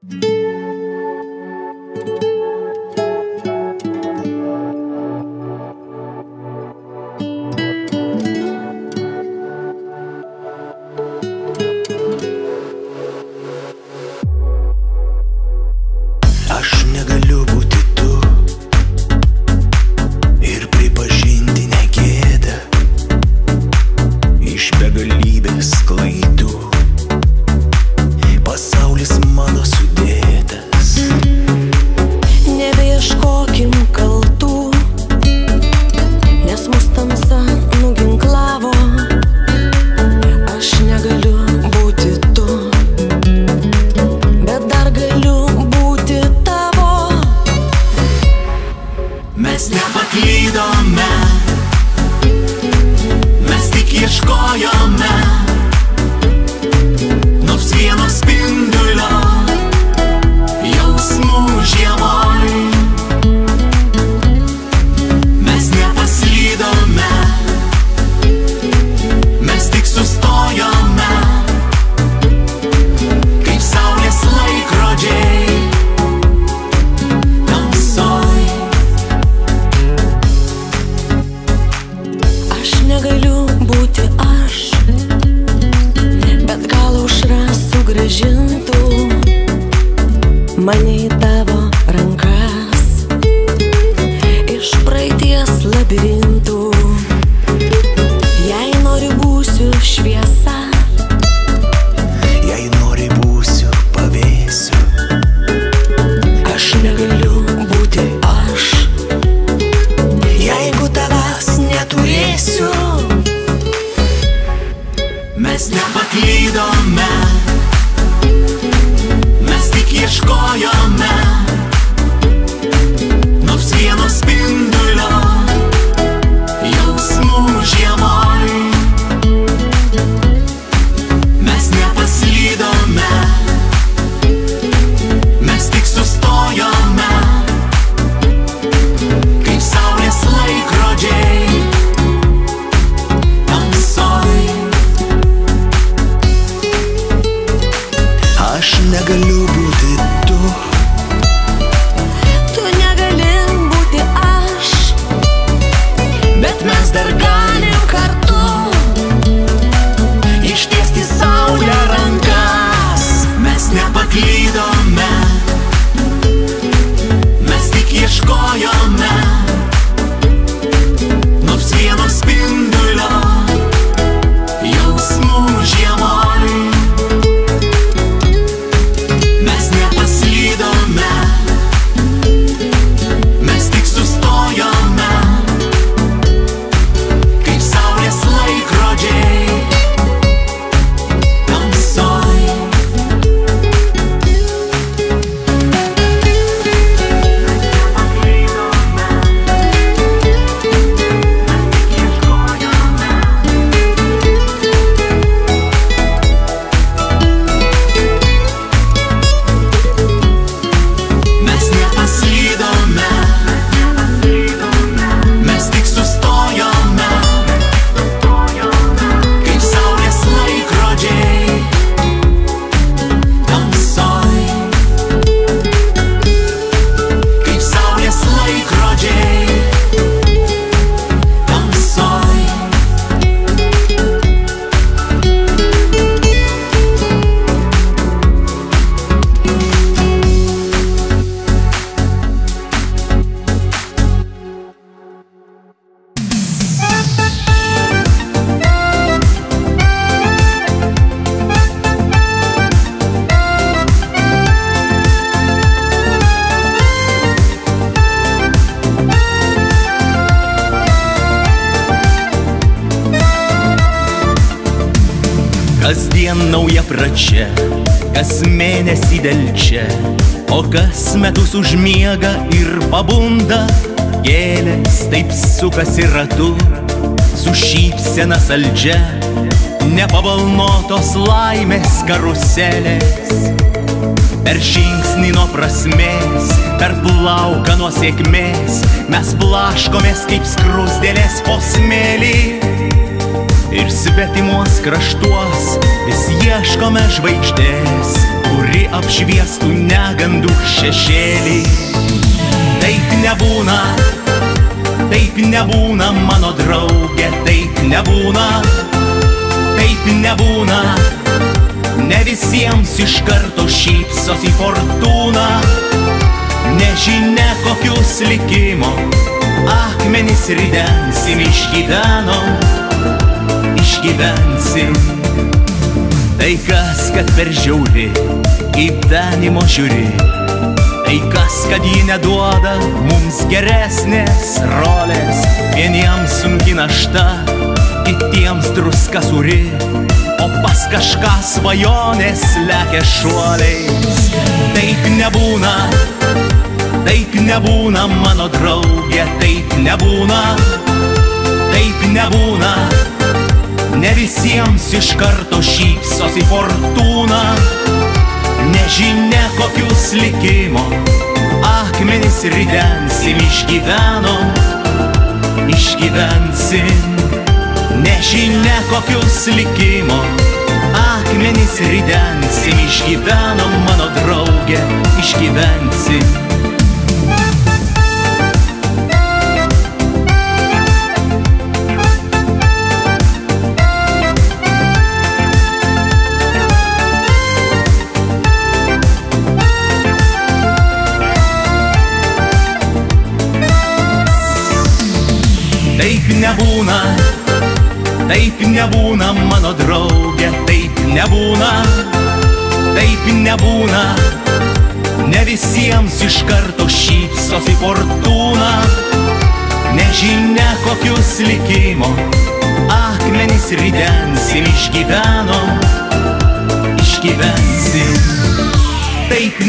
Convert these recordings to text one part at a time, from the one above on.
Kasdien nauja pradžia, kas mėnesį delčia, o kas metus užmiega ir pabunda. Gėlės taip sukasi ratu, su šypsena saldžia, nepabalnotos laimės karuselės. Per žingsnį nuo prasmės, per plauką nuo sėkmės, mes blaškomės kaip skruzdėlės po smėlį. Ir svetimuos kraštuos vis ieškome žvaigždės, kuri apšviestų negandų šešėlį. Taip nebūna, taip nebūna, mano draugė, taip nebūna, taip nebūna. Ne visiems iš karto šypsosi fortūna, nežinia kokius likimo akmenis ridensim, išgyvensim. Tai kas, kad per žiauri gyvenimo žiūri, tai kas, kad ji neduoda mums geresnės rolės. Vieniems sunki našta, kitiems druska sūri, o pas kažką svajonės lekia šuoliais. Taip nebūna, mano draugė, taip nebūna, taip nebūna. Ne visiems iš karto šypsosi fortūna, nežinia kokius likimo akmenis ridensim, išgyvensim. Nežinia kokius likimo akmenis ridensim, išgyvenom, mano draugė, išgyvensim. Taip nebūna, mano draugė, taip nebūna, taip nebūna. Ne visiems iš karto šypsosi fortūna, nežinia kokius likimo akmenis ridensim, išgyvensim. Taip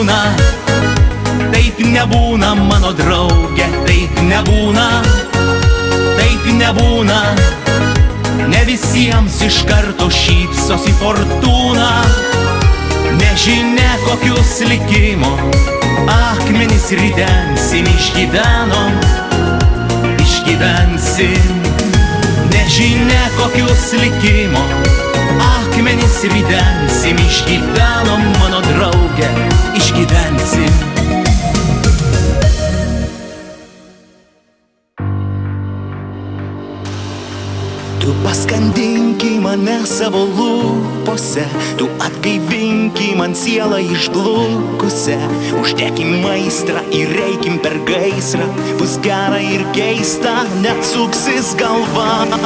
nebūna, mano draugė, taip nebūna, taip nebūna. Ne visiems iš karto šypsosi fortūna, nežinia kokius likimo akmenis ridensim, išgyvensim. Nežinia kokius likimo akmenis ridensim, išgyvenom, mano draugė, išgyvensim. Tu paskandinkį mane savo lūpose, tu atgaivinki man sielą išblukusią. Uždekim aistrą ir eikim per gaisrą, bus gera ir keista, net suksis galva.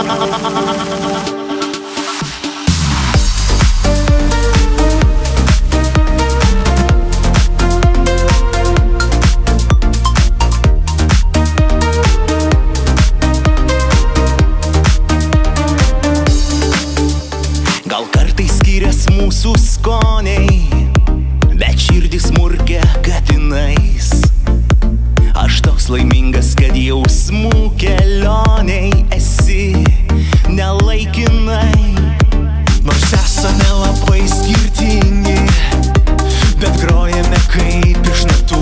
Mūsų skoniai, bet širdis murkia katinais. Aš toks laimingas, kad jausmų kelioniai esi nelaikinai. Nors esame labai skirtingi, bet grojame kaip iš natų.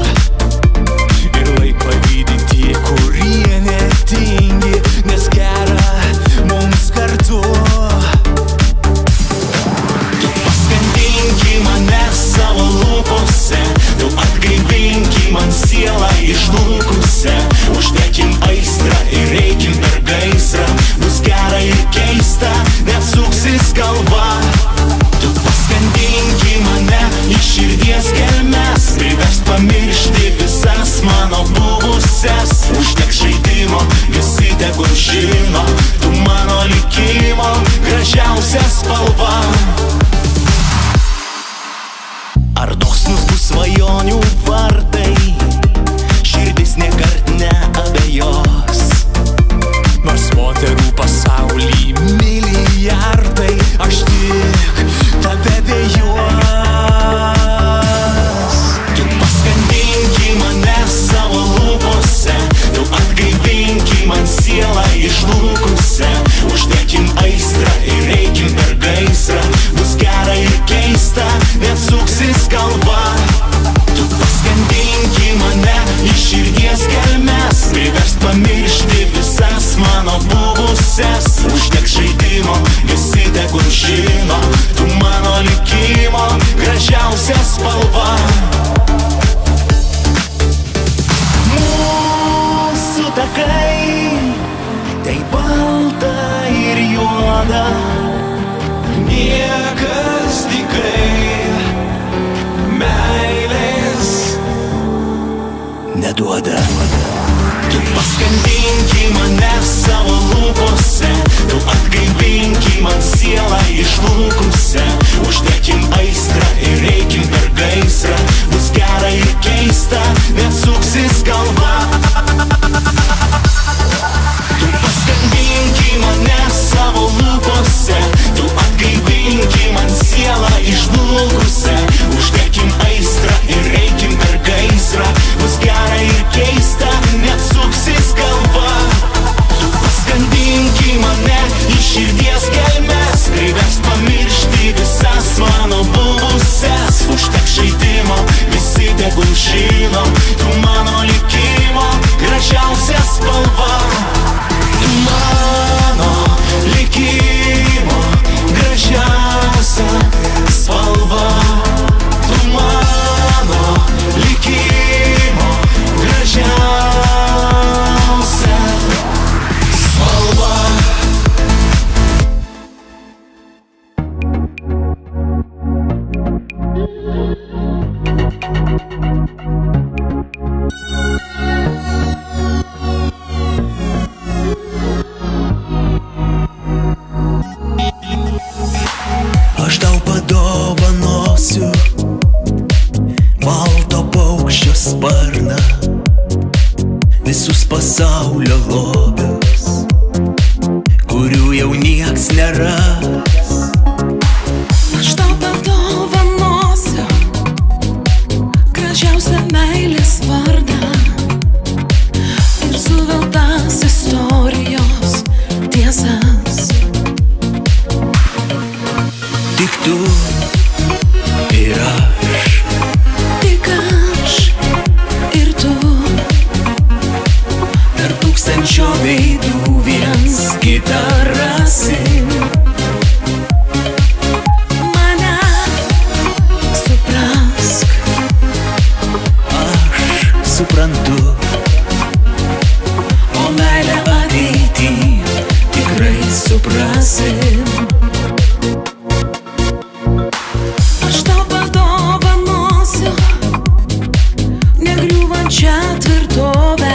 Ir laik pavydi tie, kurie netingi, nes gera mums kartu. Savo lūpose, tu atgaivinki man sielą išblukusią. Uždekim aistrą ir eikim per gaisrą, bus gera ir keista, net suksis galva. Tu paskandinki mane į širdies gelmes, privers pamiršti visas mano buvusias. Užtek žaidimo, visi tegul žino, tu mano likimo gražiausia spalva. Ar dosnus bus svajonių vartai, širdis niekart neabejos. Nors moterų pasauly milijardai, aš tik tave vėjuos. Tu paskandinki mane savo lūpose, tu atgaivinki man sielą išblukusią. Uždekim aistrą ir eikim per gaisrą, bus gera ir keista, net suksis galva. Tu paskandinki neduoda. Tu paskandinki mane savo lūpose, tu atgaivinki man sielą išlūkusią. Uždekim aistrą ir reikim per gaisrą, bus gera ir keista, net suksis galva. Tu paskandinki mane savo lūpose, tu atgaivinki man sielą išlūkusią. Uždekim aistrą ir reikim per gaisrą, bus gera ir keista, net suksis galva. Tu paskandinki mane į širdies gelmes, privers pamiršti visas mano buvusias. Užtek žaidimo, visi tegul žino, tu mano likimo gražiausia spalva. Tu mano likimo gražiausia spalva. Tu mano likimo gražiausia spalva. Aš tau padovanosiu balto paukščio sparną, visus pasaulio lobius, kurių jau nieks neras. Aš tau padovanosiu gražiausią meilės vardą ir suveltas istorijos tiesas. Tik tu ir aš, Tik aš ir tu, tarp tūkstančio veidų viens kitą rasim. mane suprask. Aš suprantu, O meilę ateitį tikrai suprasim. Aš tau padovanosiu negriūvančią tvirtovę,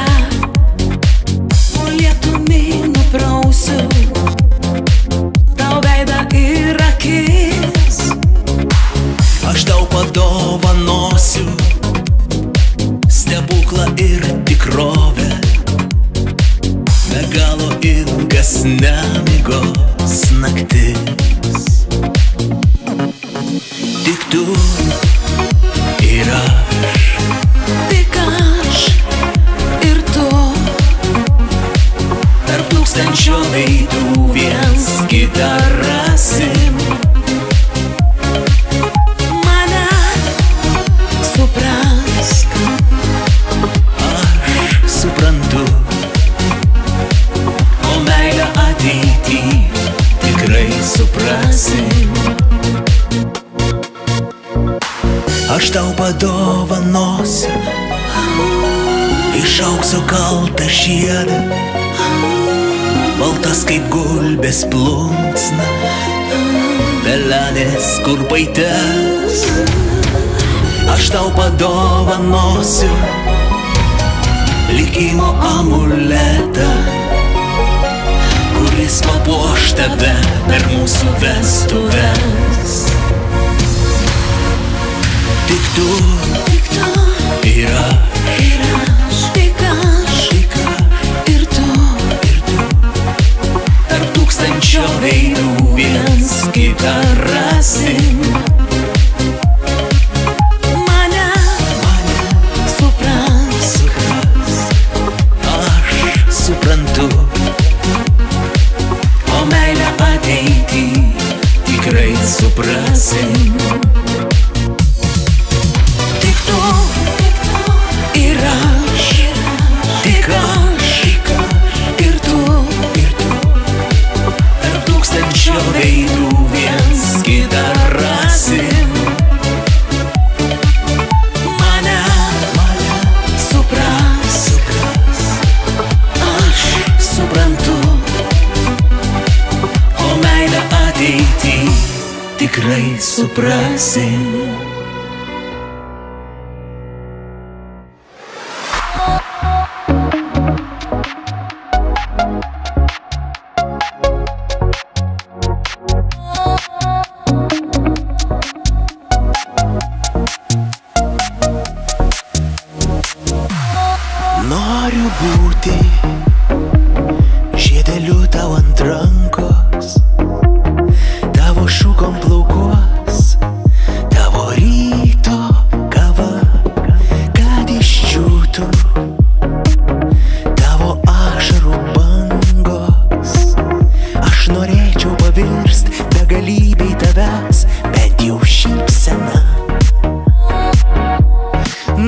o lietumi nuprausiu tau veidą ir akis. Aš tau padovanosiu stebuklą ir tikrovę, be galo ilgas nemigos naktis. Tik tu ir aš, Tik aš ir tu, tarp tūkstančio veidų viens kitą rasim. mane suprask. Aš suprantu, o meilę ateitį tikrai suprasim. Aš tau padovanosiu iš aukso kaltą žiedą, baltas kaip gulbės plunksna, pelenės kurpaites. Aš tau padovanosiu likimo amuletą, kuris papuoš tave per mūsų vestuves. Tik tu Tik tu ir aš, ir aš, tik aš ir tu, tarp tūkstančio veidų viens kitą rasim. mane suprask. Aš suprantu, o meilę ateitį tikrai suprasim. Tik tu Ir aš, tik aš ir tu, tarp tūkstančio veidų viens kitą rasim. mane suprask. Aš suprantu, o meilę ateitį tikrai suprasim.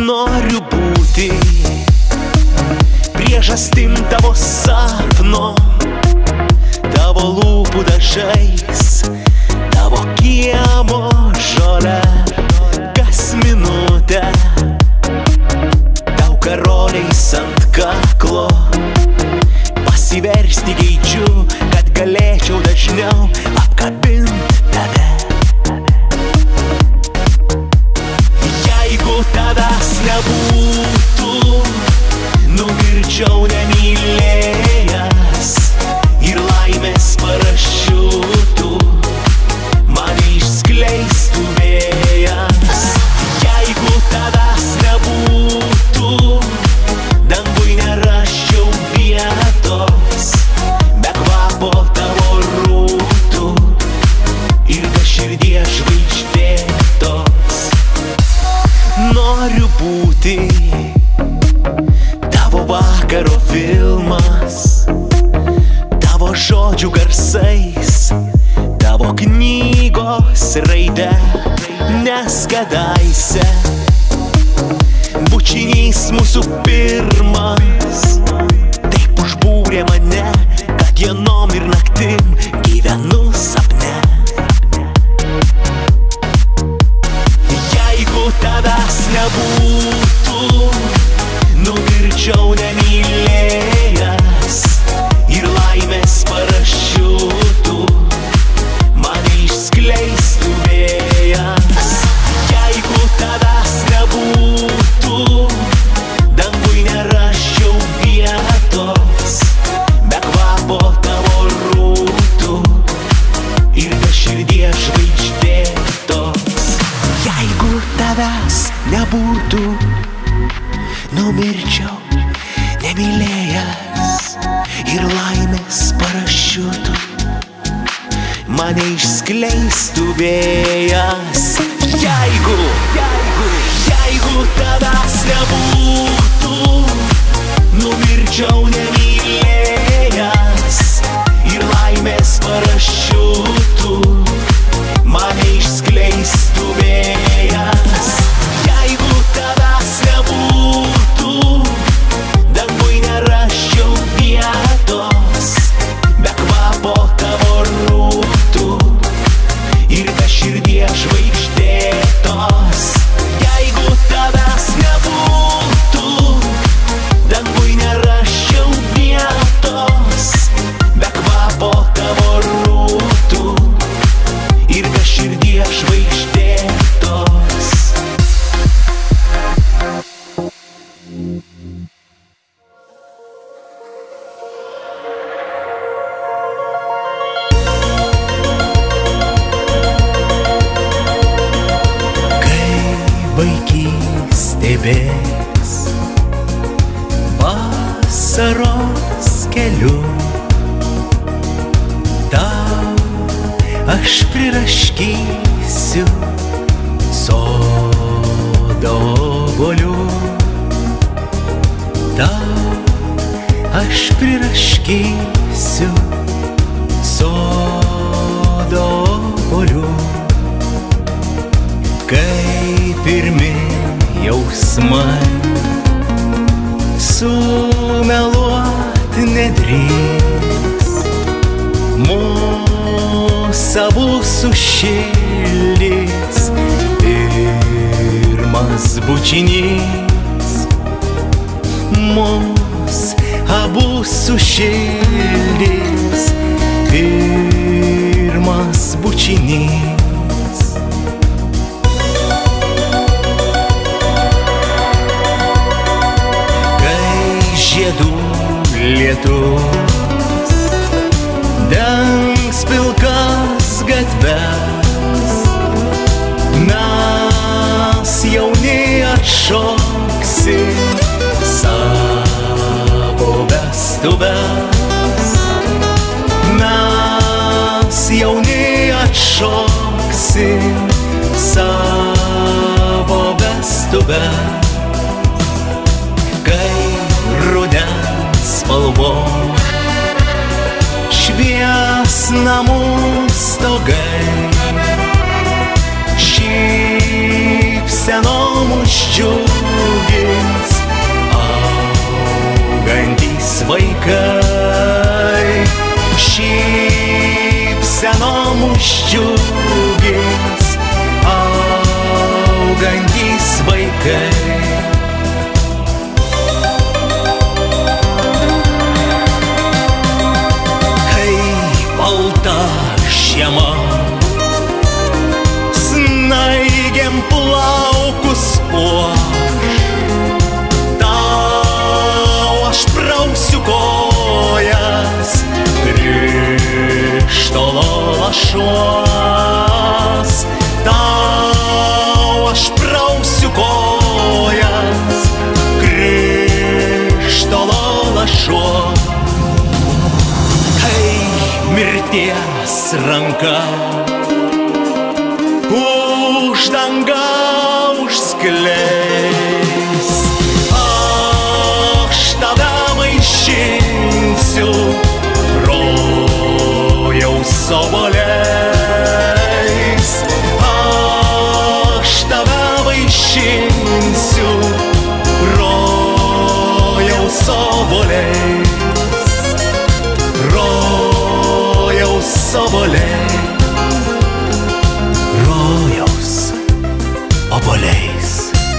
Noriu būti priežastim tavo sapno, tavo lūpų dažais, tavo kiemo žolę. Kas minutę tau karoliais ant kaklo pasiversti geidžiu, kad galėčiau dažniau apkabint tave. Jeigu tavęs nebūtų, numirčiau nemylėjęs ir laimės parašiutų mane išskleistų vėjas. Jeigu tavęs nebūtų, dangui nerasčiau vietos, be kvapo tavo rūtų ir be širdies žvaigždėtos. Noriu būti tavo vakaro filmas, tavo žodžių garsais, tavo knygos raide, nes kadaise bučinys mūsų pirmas taip užbūrė mane, kad dienom ir naktim gyvenu sapne. Jeigu tavęs nebūtų, numirčiau nemylėjęs ir laimės parašiutų mane išskleistų vėjas. Jeigu tavęs nebūtų, dangui nerasčiau vietos, be kvapo tavo rūtų ir be širdies žvaigždėtos. Jeigu tavęs nebūtų, numirčiau nemylėjęs ir laimės parašiutų mane išskleistų vėjas. Jeigu tavęs nebūtų, numirčiau nemylėjęs ir laimės parašiutų mane išskleistų vėjas. Jeigu tavęs nebūtų, dangui nerasčiau vietos, be kvapo tavo rūtų ir be širdies žvaigždėtos. Jeigu tavęs nebūtų, dangui nerasčiau vietos, be kvapo tavo rūtų ir be širdies žvaigždėtos. Vaikystė bėgs vasaros keliu, tau aš priraškysiu sodo obuolių, tau aš priraškysiu sodo obuolių. Kai pirmi jausmai sumeluot nedrįs, mus abu sušildys pirmas bučinys, mus abu sušildys pirmas bučinys. Žiedų lietus dengs pilkas gatves, mes jauni atšoksim savo vestuves, mes jauni atšoksim savo vestuves. Kai rudens spalvom švies namų stogai, šypsenom uždžiū vaikai, šypsenom uždžiugės augantys vaikai. Balta žiema snaigėm plaukus puoš, tau aš prausiu kojas krištolo lašuos, tau aš prausiu kojas krištolo lašuos. Mirties ranka už dangaus skleis, aš tave maišinsiu rojaus obuoliais, aš tave maišinsiu rojaus obuoliais. Rojaus obuoliais.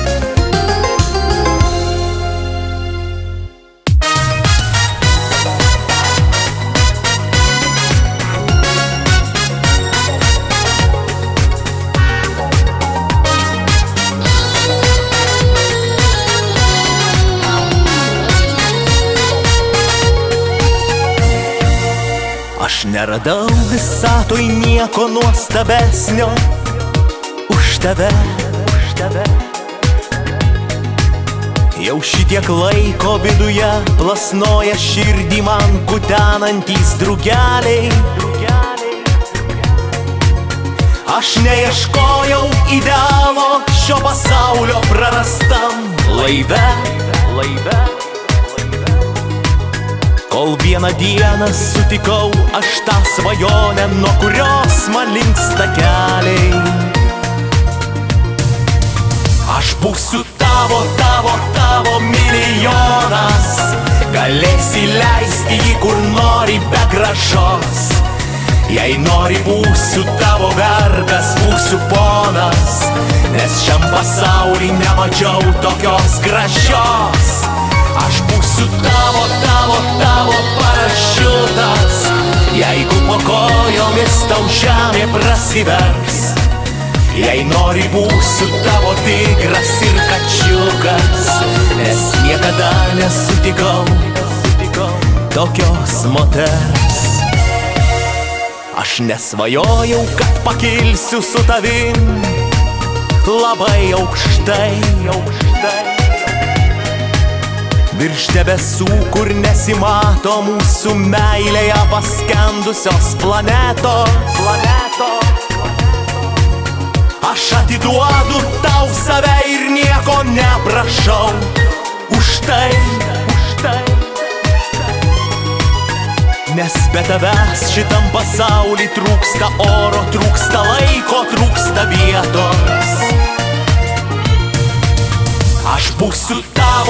Aš neradau visatoj nieko nuostabesnio už tave. Jau šitiek laiko viduje plasnoja širdį man kutenantys drugeliai. Aš neieškojau idealo šio pasaulio prarastam laive. Kol vieną dieną sutikau aš tą svajonę, nuo kurios man linksta keliai. Aš būsiu tavo milijonas, galėsi leisti jį kur nori be grąžos. Jei nori būsiu tavo vergas, būsiu ponas, nes šiam pasauly nemačiau tokios gražios. Aš būsiu tavo parašiutas, jeigu po kojomis tau žemė prasivers. Jei nori būsiu tavo tigras ir kačiukas, nes niekada nesutikau tokios moters. Aš nesvajojau, kad pakilsiu su tavim labai aukštai, virš debesų, kur nesimato mūsų meilėje paskendusios planetos. Aš atiduodu tau save ir nieko neprašau už tai. Nes be tavęs šitam pasauly trūksta oro, trūksta laiko, trūksta vietos. Aš būsiu tavo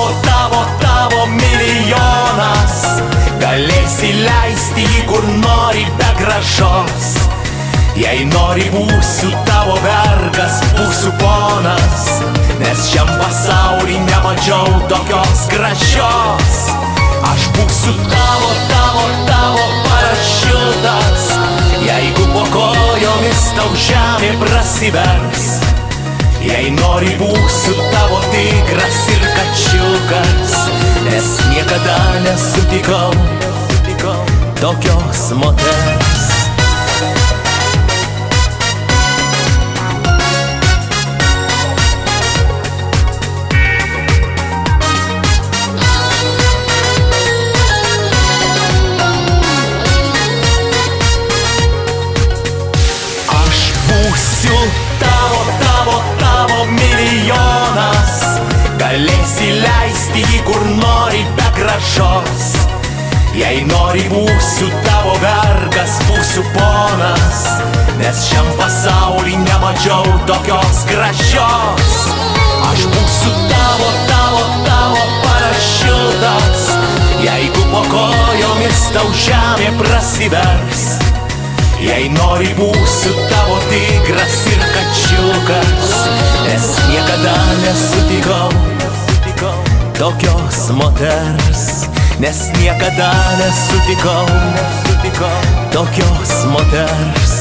milijonas, galėsi leisti jį kur nori be grąžos. Jei nori būsiu tavo vergas, būsiu ponas, nes šiam pasauly nemačiau tokios gražios. Aš būsiu tavo parašiutas, jeigu po kojomis tau žemė prasivers. Jei nori būsiu tavo tigras ir kačiukas, nes niekada nesutikau tokios moters. Tavo milijonas, galėsi leisti jį kur nori be grąžos. Jei nori būsiu tavo vergas, būsiu ponas, nes šiam pasauly nemačiau tokios gražios. Aš būsiu tavo parašiutas, jeigu po tau žemė prasivers. Jei nori, būsiu tavo tigras ir kačiukas, nes niekada nesutikau tokios moters, nes niekada nesutikau tokios moters.